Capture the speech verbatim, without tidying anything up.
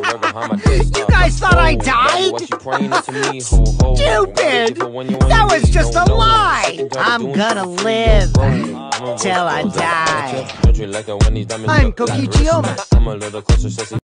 You guys thought I died? Stupid! That was just a lie! I'm gonna live till I die. I'm Kokichi Ome.